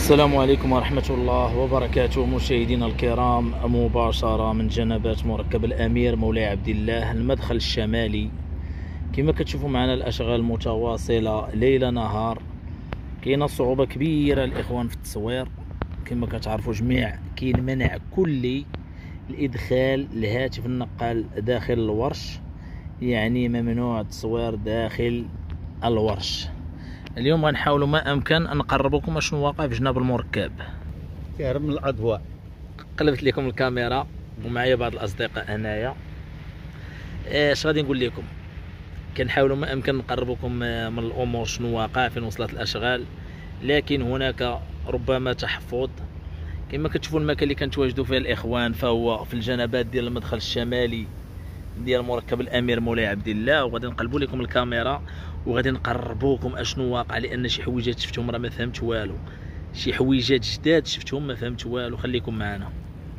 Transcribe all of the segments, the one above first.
السلام عليكم ورحمة الله وبركاته. مشاهدينا الكرام، مباشرة من جنبات مركب الأمير مولاي عبد الله المدخل الشمالي. كما كتشوفوا معنا الأشغال متواصلة ليل نهار. كاينه صعوبة كبيرة الإخوان في التصوير، كما كتعرفوا جميع كاين منع كلي لإدخال الهاتف النقال داخل الورش، يعني ممنوع التصوير داخل الورش. اليوم غنحاولوا ما امكن ان نقربكم شنو واقع في جناب المركب. كهرب من الاضواء. قلبت لكم الكاميرا ومعايا بعض الاصدقاء هنايا. اش غادي نقول لكم، كنحاولوا ما امكن نقربكم من الامور شنو واقع فين وصلت الاشغال، لكن هناك ربما تحفظ. كما كتشوفوا المكان اللي كنتواجدوا فيه الاخوان فهو في الجنبات ديال المدخل الشمالي ديال مركب الامير مولاي عبد الله، وغادي نقلبوا لكم الكاميرا وغادي نقربوكم اشنو واقع، لان شي حويجات شفتهم راه ما فهمت والو، شي حويجات جداد شفتهم ما فهمت والو. خليكم معنا،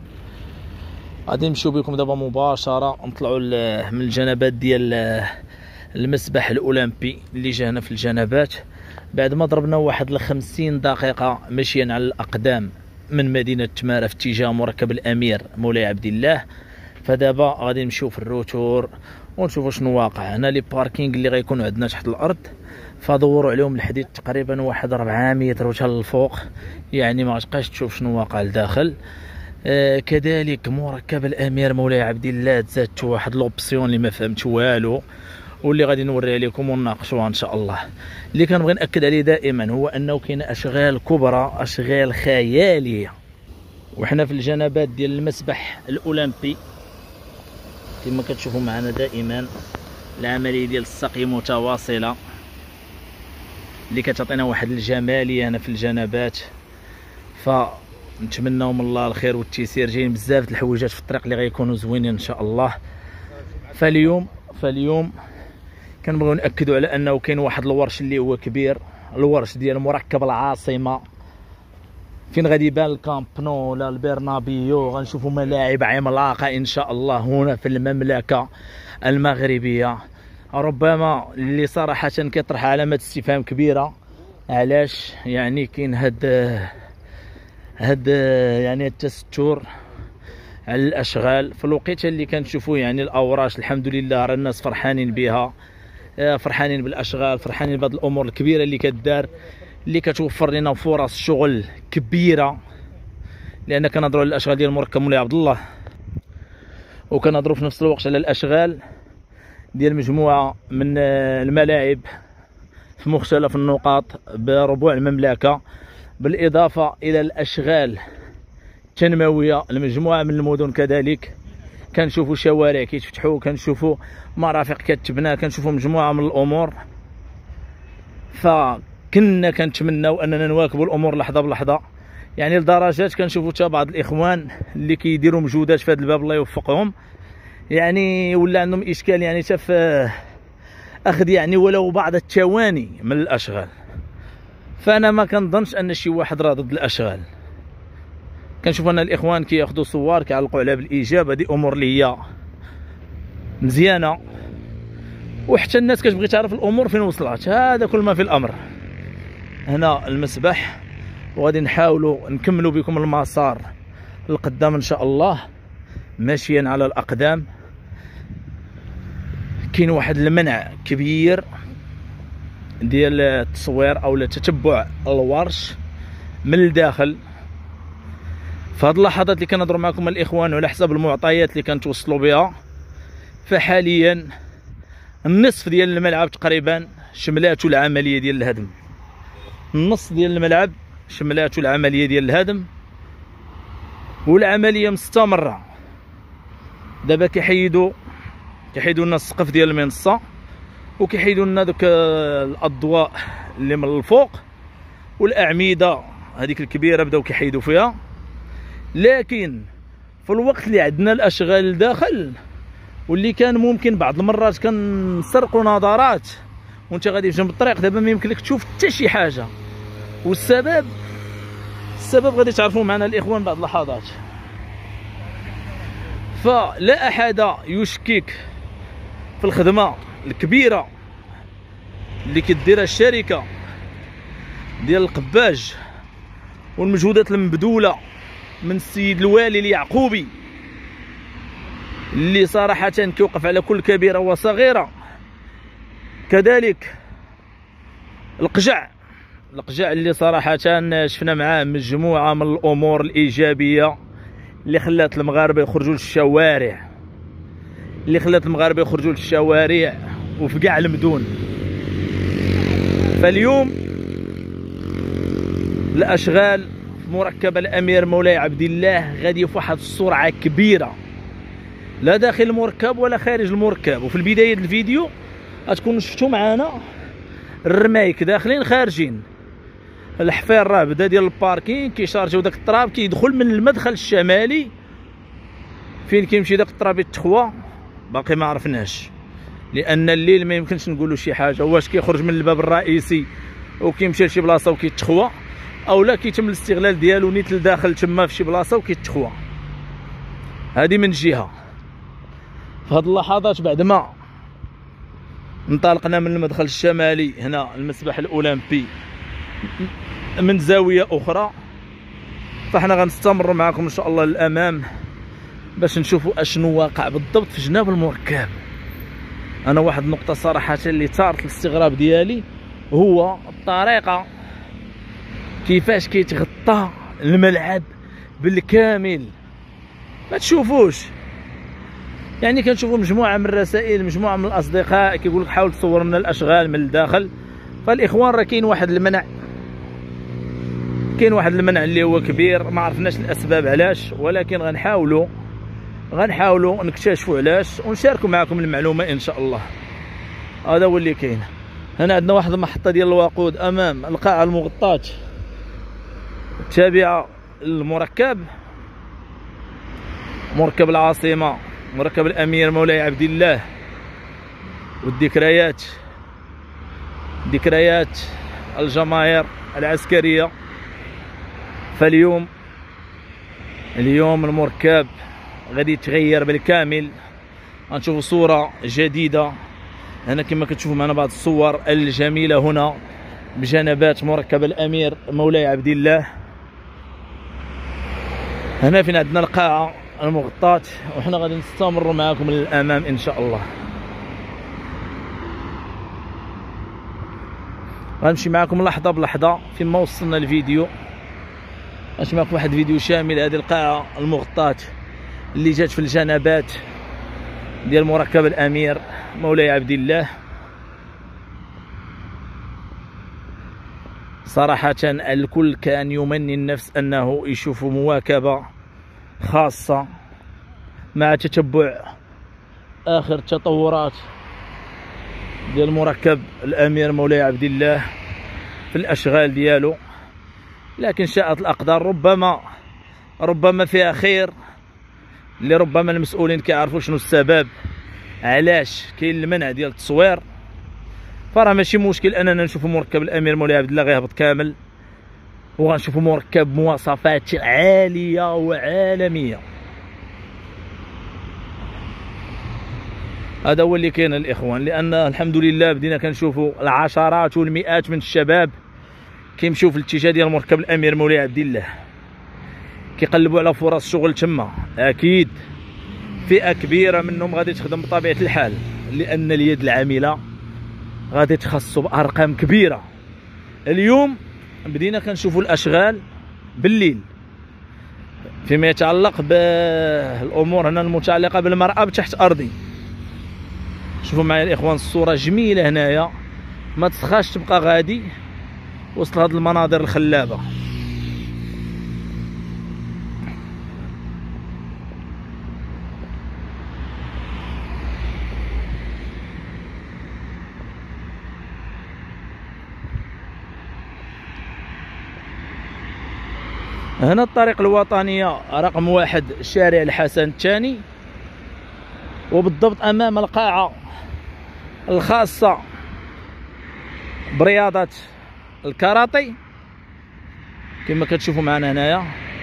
غادي نمشيو بكم دابا مباشره نطلعوا من الجنبات ديال المسبح الاولمبي اللي جا هنا في الجنبات، بعد ما ضربنا واحد 50 دقيقه مشيا على الاقدام من مدينه تماره في اتجاه مركب الامير مولاي عبد الله. فدابا غادي نمشيو في الروتور ونشوفوا شنو واقع هنا. لي باركينغ اللي غيكونوا عندنا تحت الارض فدوروا عليهم الحديد تقريبا واحد 4 متر وتا للفوق، يعني ما غتبقاش تشوف شنو واقع لداخل. كذلك مركب الامير مولاي عبد الله تزادت واحد لوبسيون اللي ما فهمت والو، واللي غادي نوريها لكم ونناقشوها ان شاء الله. اللي كنبغي ناكد عليه دائما هو انه كاين اشغال كبرى، اشغال خياليه، وحنا في الجنبات ديال المسبح الاولمبي كما كتشوفوا معنا دائما. العمليه ديال السقي متواصله اللي كتعطينا واحد الجماليه هنا في الجنبات، فنتمناو من الله الخير والتيسير. جايين بزاف د الحويجات في الطريق اللي غيكونوا زوينين ان شاء الله. فاليوم كنبغيو ناكدوا على انه كاين واحد الورش اللي هو كبير، الورش ديال مركب العاصمه، فين غادي يبان الكامب نو ولا البرنابيو. غنشوفوا ملاعب عملاقه ان شاء الله هنا في المملكه المغربيه. ربما اللي صراحه كيطرح علامه استفهام كبيره، علاش يعني كاين هاد يعني التستر على الاشغال في الوقيته اللي كنشوفوا يعني الاوراش الحمد لله راه الناس فرحانين بها، فرحانين بالاشغال، فرحانين بهاد الامور الكبيره اللي كدار، اللي كتوفر لنا فرص شغل كبيره. لان كنهضروا على الاشغال ديال مركب مولاي عبد الله، وكنهضروا في نفس الوقت على الاشغال ديال مجموعه من الملاعب في مختلف النقاط بربوع المملكه، بالاضافه الى الاشغال التنمويه لمجموعه من المدن. كذلك كنشوفوا شوارع كيتفتحوا، كنشوفوا مرافق كتبنى، كنشوفوا مجموعه من الامور. فكنا كنتمناو اننا نواكبوا الامور لحظه بلحظه، يعني لدرجات كنشوفوا حتى بعض الاخوان اللي كيديروا مجهودات في هذا الباب الله يوفقهم، يعني ولا عندهم اشكال يعني حتى في اخذ يعني ولو بعض الثواني من الاشغال. فانا ما كنظنش ان شي واحد راه ضد الاشغال. كنشوف ان الاخوان كياخذوا صور كيعلقوا عليها بالايجاب، هذه امور اللي هي مزيانه، وحتى الناس كتبغي تعرف الامور فين وصلت. هذا كل ما في الامر. هنا المسبح، وغادي نحاولوا نكملوا بكم المسار للقدام ان شاء الله ماشيا على الاقدام. كاين واحد المنع كبير ديال التصوير او تتبع الورش من الداخل. فهاد اللحظات اللي كنهضروا معكم الاخوان على حسب المعطيات اللي كنتوصلوا بها، فحاليا النصف ديال الملعب تقريبا شملاتو العمليه ديال الهدم، النص ديال الملعب شملاتو العمليه ديال الهدم، والعمليه مستمره. دابا كيحيدوا لنا السقف ديال المنصه، وكيحيدوا لنا دوك الاضواء اللي من الفوق، والاعمده هذيك الكبيره بداو كيحيدوا فيها. لكن في الوقت اللي عندنا الاشغال الداخل، واللي كان ممكن بعض المرات كنسرقوا نظارات وانت غادي في جنب الطريق، دابا ما يمكن لك تشوف حتى شي حاجه. والسبب غادي تعرفوا معنا الاخوان بعد اللحظات. فلا احد يشكك في الخدمه الكبيره اللي كديرها الشركه ديال القباج والمجهودات المبذوله من السيد الوالي اليعقوبي اللي صراحه كيوقف على كل كبيره وصغيره. كذلك القجع اللي صراحه شفنا معاه مجموعه من الامور الايجابيه اللي خلات المغاربه يخرجوا للشوارع، وفي كاع المدن. فاليوم الاشغال في مركب الامير مولاي عبد الله غادي في واحد السرعه كبيره، لا داخل المركب ولا خارج المركب. وفي البدايه ديال الفيديو غتكونوا شفتوا معنا الرمايك داخلين خارجين. الحفير راه بدا ديال الباركين كيشارجيو داك التراب كيدخل من المدخل الشمالي فين كيمشي داك التراب يتخوى. باقي ما عرفناش، لان الليل ما يمكنش نقولوا شي حاجه واش كيخرج من الباب الرئيسي وكيمشي لشي بلاصه وكيتخوى، او لا كيتم الاستغلال ديالو نيت لداخل تما في شي بلاصه وكيتخوى. هذه من جهه. في هذه اللحظات بعد ما انطلقنا من المدخل الشمالي هنا المسبح الاولمبي من زاويه اخرى، فاحنا غنستمر معكم ان شاء الله للامام باش نشوفوا اشنو واقع بالضبط في جناب المركب. انا واحد النقطه صراحه اللي ثارت الاستغراب ديالي هو الطريقه كيفاش كيتغطى الملعب بالكامل. ما تشوفوش يعني كنشوفوا مجموعه من الرسائل، مجموعه من الاصدقاء كيقول لك حاول تصور لنا الاشغال من الداخل. فالاخوان راه كاين واحد المنع اللي هو كبير، ما عرفناش الاسباب علاش، ولكن غنحاولوا نكتشفوا علاش ونشاركوا معكم المعلومه ان شاء الله. هذا هو اللي كاين. هنا عندنا واحد المحطه ديال الوقود امام القاعه المغطاه التابعه للمركب، مركب العاصمه، مركب الامير مولاي عبد الله. والذكريات الجماهير العسكريه. فاليوم المركب غادي يتغير بالكامل. غنشوفوا صوره جديده هنا كما كتشوفوا معنا بعض الصور الجميله هنا بجنبات مركب الامير مولاي عبد الله. هنا فين عندنا القاعه المغطاة، وحنا غادي نستمر معكم للامام ان شاء الله. غنمشي معكم لحظه بلحظه فين ما وصلنا الفيديو. غنمشي معكم واحد الفيديو شامل هذه القاعه المغطاة اللي جات في الجنبات ديال مركب الامير مولاي عبد الله. صراحه الكل كان يمني النفس انه يشوف مواكبه خاصه مع تتبع اخر التطورات ديال مركب الامير مولاي عبد الله في الاشغال ديالو. لكن شاءت الاقدار، ربما فيها خير، اللي ربما المسؤولين كيعرفوا شنو السبب علاش كاين المنع ديال التصوير. فراه ماشي مشكل اننا نشوفوا مركب الامير مولاي عبد الله غيهبط كامل، وغنشوفوا مركب مواصفات عاليه وعالميه. هذا هو اللي كاين الاخوان، لان الحمد لله بدينا كنشوفوا العشرات والمئات من الشباب كيمشيو في الاتجاه ديال مركب الامير مولاي عبد الله، كيقلبوا على فرص شغل تما. اكيد فئه كبيره منهم غادي تخدم بطبيعه الحال، لان اليد العامله غادي تخصو بارقام كبيره. اليوم بدينا كنشوفوا الاشغال بالليل فيما يتعلق بالامور هنا المتعلقه بالمرأة تحت ارضي. شوفوا معايا الاخوان الصوره جميله هنايا، ما تسخاش تبقى غادي وسط هذه المناظر الخلابه. هنا الطريق الوطنيه رقم 1 شارع الحسن الثاني، وبالضبط امام القاعه الخاصه برياضه الكاراتي كما كتشوفوا معنا هنايا.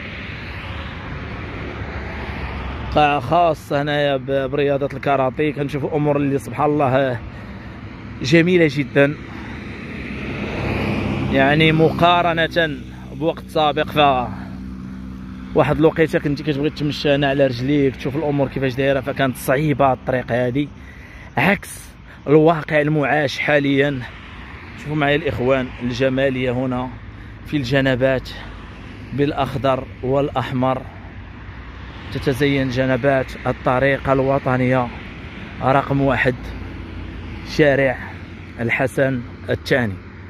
قاعه خاصه هنايا برياضه الكاراتي. كنشوفوا امور اللي سبحان الله جميله جدا، يعني مقارنه بوقت سابق، ف واحد الوقيته كنتي كتبغي تمشى هنا على رجليك تشوف الامور كيفاش دايره، فكانت صعيبه الطريق هذه عكس الواقع المعاش حاليا. شوفوا معايا الاخوان الجماليه هنا في الجنبات بالاخضر والاحمر، تتزين جنبات الطريق الوطنيه رقم 1 شارع الحسن الثاني.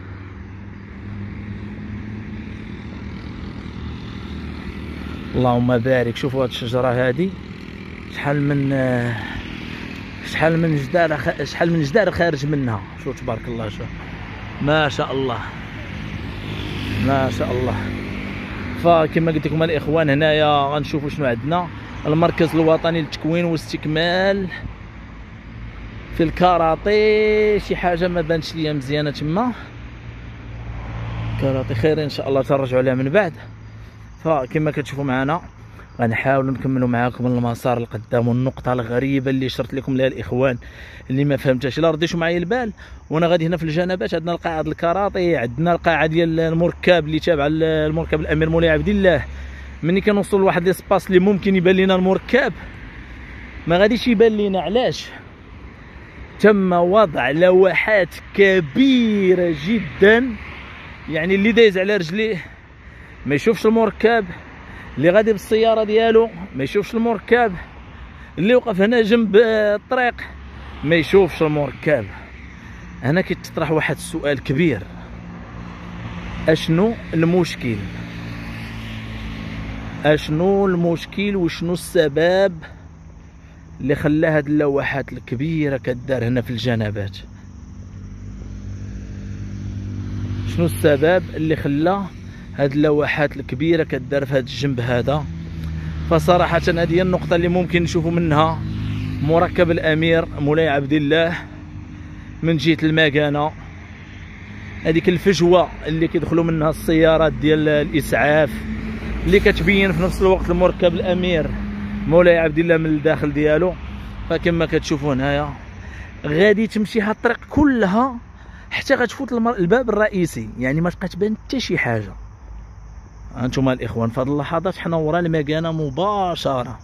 اللهم بارك. شوفوا هاد الشجره هذه شحال من جدار خارج منها. شوف تبارك الله، شوف ما شاء الله ما شاء الله. فكما قلت لكم الاخوان هنايا غنشوفوا شنو عندنا. المركز الوطني للتكوين والاستكمال في الكاراتي، شي حاجه ما بانتش ليا مزيانه تما. كاراتي خير ان شاء الله ترجعوا عليها من بعد. فكما كتشوفوا معنا غنحاولوا نكملوا معاكم المسار القدام. والنقطه الغريبه اللي شرت لكم لها الاخوان اللي ما فهمتهاش، الا رديتوا معايا البال، وانا غادي هنا في الجنبات عندنا القاعه ديال الكاراتي، عندنا القاعه ديال المركب اللي تابعه المركب الامير مولاي عبد الله. ملي كنوصل لواحد ليسباس اللي ممكن يبان لنا المركب ما غاديش يبان لنا. علاش؟ تم وضع لوحات كبيره جدا، يعني اللي دايز على رجليه ما يشوفش المركب، اللي غادي بالسياره ديالو ما يشوفش المركب، اللي وقف هنا جنب الطريق ما يشوفش المركب. هنا كيتطرح واحد السؤال كبير، اشنو المشكل؟ اشنو المشكل وشنو السبب اللي خلى هاد اللوحات الكبيره كدار هنا في الجنبات؟ شنو السبب اللي خلى هاد اللوحات الكبيره كدار في هاد الجنب هذا؟ فصراحه هذه هي النقطه اللي ممكن نشوفوا منها مركب الامير مولاي عبد الله من جهه المكانه. هذيك الفجوه اللي كيدخلوا منها السيارات ديال الاسعاف اللي كتبين في نفس الوقت المركب الامير مولاي عبد الله من الداخل ديالو. فكما كتشوفوا هنايا غادي تمشي هاد الطريق كلها حتى غتفوت الباب الرئيسي، يعني ما تبقى تبان حتى شي حاجه. هانتوما الاخوان في هاد اللحظات حنا ورا المكانه مباشره،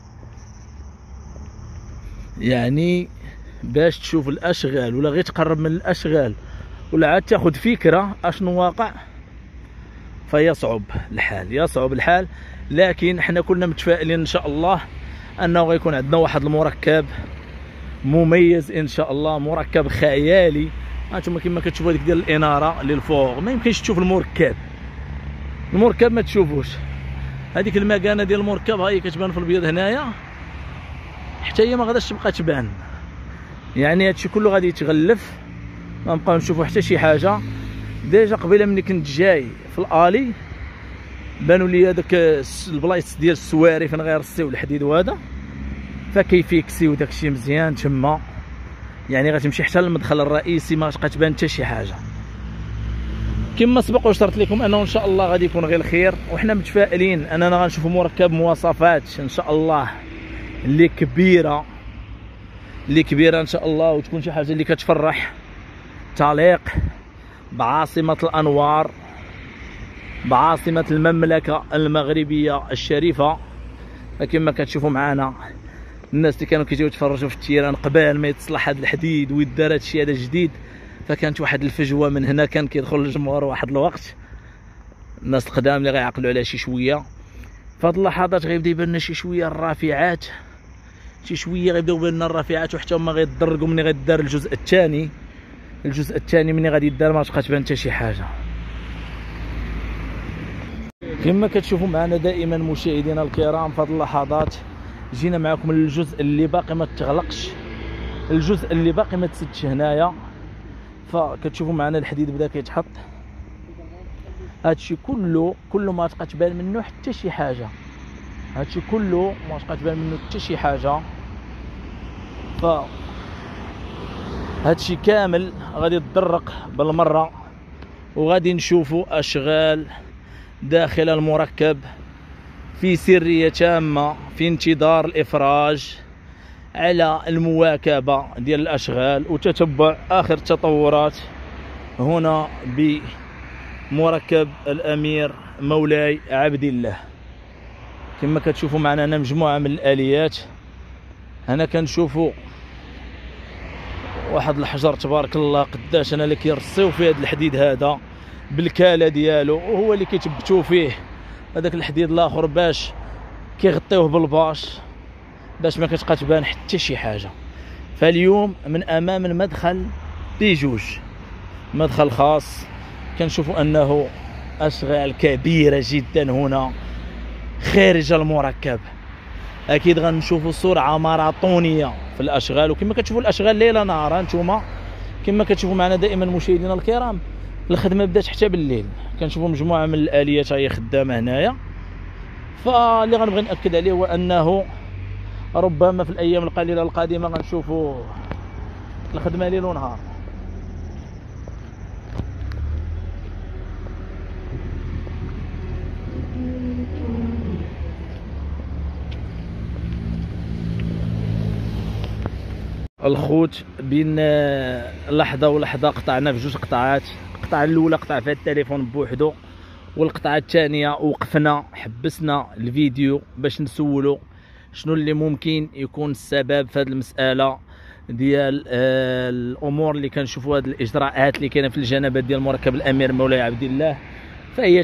يعني باش تشوف الاشغال ولا غير تقرب من الاشغال ولا عاد تاخذ فكره اشنو واقع، فيصعب الحال، يصعب الحال. لكن حنا كلنا متفائلين ان شاء الله انه غيكون عندنا واحد المركب مميز ان شاء الله، مركب خيالي. هانتوما كما كتشوفوا هذيك ديال الاناره اللي الفوق ما يمكنش تشوف المركب ما تشوفوش. هذيك المكانه ديال المركب هاي كتبان في الابيض هنايا، حتى هي ما غاداش تبقى تبان. يعني هادشي كله غادي يتغلف، ما نبقاو نشوفوا حتى شي حاجه. ديجا قبيله ملي كنت جاي في الالي بانوا لي هذاك البلايص ديال السواري فين غيرصيو الحديد وهذا، فكيفيكسيو داكشي مزيان تما. يعني غتمشي حتى للمدخل الرئيسي ما غتبقى تبان حتى شي حاجه. كما سبق وشرت لكم انه ان شاء الله غادي يكون غير الخير، وحنا متفائلين اننا غنشوفوا مركب مواصفات ان شاء الله اللي كبيره ان شاء الله، وتكون شي حاجه اللي كتفرح تليق بعاصمه الانوار، بعاصمه المملكه المغربيه الشريفه. فكما كتشوفوا معنا الناس اللي كانوا كيجيو يتفرجوا في التيران قبل ما يتصلح هذا الحديد ويدار هذا الشيء هذا جديد، فكانت واحد الفجوه من هنا كان كيدخل الجمهور واحد الوقت، الناس القدام اللي غيعقلوا عليها شي شويه. فهاد اللحظات غيبدا يبان لنا شي شويه الرافعات، شي شويه غيبداو يبان لنا الرافعات، وحتى هما غيتدرجوا ملي غيدار الجزء الثاني. الجزء الثاني ملي غادي يدار ما تبقى تبان حتى شي حاجه. كما كتشوفوا معنا دائما مشاهدينا الكرام في هاد اللحظات جينا معكم للجزء اللي باقي ما تغلقش، الجزء اللي باقي ما تسدش هنايا. فكتشوفوا معنا الحديد بدا كيتحط، هادشي كله ما تبقى تبان منه حتى شي حاجه، هادشي كله ما تبقى تبان منه حتى شي حاجه. ف هادشي كامل غادي يتدرق بالمره، وغادي نشوفوا اشغال داخل المركب في سريه تامه، في انتظار الافراج على المواكبه ديال الاشغال وتتبع اخر التطورات هنا مركب الامير مولاي عبد الله. كما كتشوفوا معنا هنا مجموعه من الاليات. هنا كنشوفوا واحد الحجر تبارك الله قداش انا اللي كيرصيو في هذا الحديد هذا بالكاله ديالو، وهو اللي كيتبتوا فيه هذاك الحديد الاخر باش كيغطيوه بالباش باش ما كتبقى تبان حتى شي حاجه. فاليوم من امام المدخل بجوج، مدخل خاص، كنشوفوا انه اشغال كبيره جدا هنا خارج المركب. اكيد غنشوفوا سرعه ماراطونيه في الاشغال، وكما كتشوفوا الاشغال ليله نهار. انتم كما كتشوفوا معنا دائما مشاهدينا الكرام، الخدمه بدات حتى بالليل. كنشوفوا مجموعه من الاليات هي خدامه هنايا. فاللي غنبغي ناكد عليه هو انه ربما في الايام القليله القادمه غنشوفوا الخدمه ليل ونهار. الخوت بين لحظه ولحظه قطعنا في جوج قطعات. القطعه الاولى قطع فيها التليفون بوحدو، والقطعه الثانيه وقفنا حبسنا الفيديو باش نسولو شنو اللي ممكن يكون السبب في هذه المساله ديال الامور اللي كنشوفوا. هذه الاجراءات اللي كاينه في الجنبات ديال مركب الامير مولاي عبد الله فهي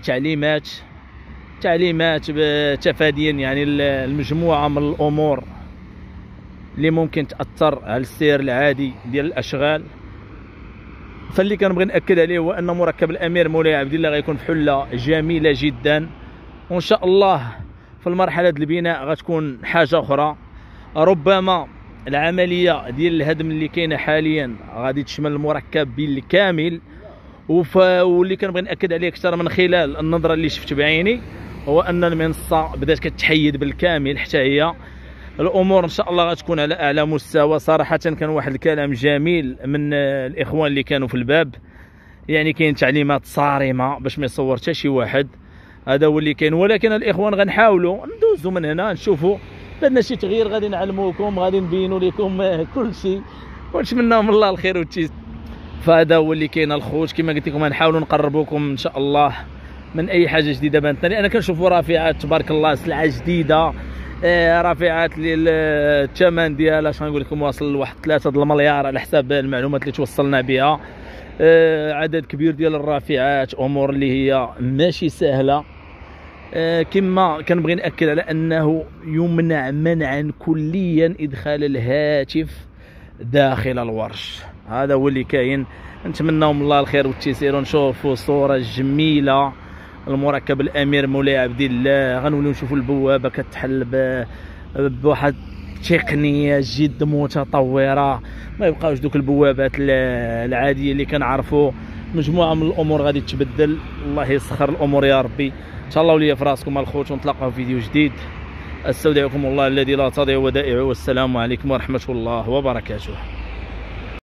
تعليمات تفاديا يعني المجموعه من الامور اللي ممكن تاثر على السير العادي ديال الاشغال. فاللي كنبغي ناكد عليه هو ان مركب الامير مولاي عبد الله غيكون في حله جميله جدا، وان شاء الله في المرحله ديال البناء غتكون حاجه اخرى. ربما العمليه ديال الهدم اللي كاينه حاليا غادي تشمل المركب بالكامل. واللي كنبغي ناكد عليه اكثر من خلال النظره اللي شفت بعيني هو ان المنصه بدات كتحيد بالكامل حتى هي. الامور ان شاء الله غتكون على اعلى مستوى. صراحه كان واحد الكلام جميل من الاخوان اللي كانوا في الباب، يعني كاين تعليمات صارمه باش ما يصور حتى شي واحد. هذا هو اللي كاين، ولكن الاخوان غنحاولوا ندوزوا من هنا نشوفوا بدنا شي تغيير غادي نعلموكم، غادي نبينوا لكم كل شيء ونتمنى من الله الخير والتيسير. فهذا هو اللي كاين الخوت. كما قلت لكم غنحاولوا نقربوكم ان شاء الله من اي حاجه جديده بانت لي. انا كنشوفوا رافعات تبارك الله سلعه جديده، رافعات اللي الثمن ديالها شنو نقول لكم واصل لواحد 3 المليار على حساب المعلومات اللي توصلنا بها. عدد كبير ديال الرافعات، امور اللي هي ماشي سهله. كما كنبغي ناكد على انه يمنع منعا كليا ادخال الهاتف داخل الورش. هذا هو اللي كاين. نتمنى من الله الخير والتيسير ونشوفوا صوره جميله المركب الامير مولاي عبد الله. غنوليو نشوفوا البوابه كتحل بواحد تقنيه جد متطوره، ما يبقاوش دوك البوابات العاديه اللي كنعرفوا. مجموعه من الامور غادي تبدل. الله يسخر الامور يا ربي. تهلاو ليا في راسكم الخوت، ونتلاقاو في فيديو جديد. استودعكم الله الذي لا تضيع ودائعه، والسلام عليكم ورحمه الله وبركاته.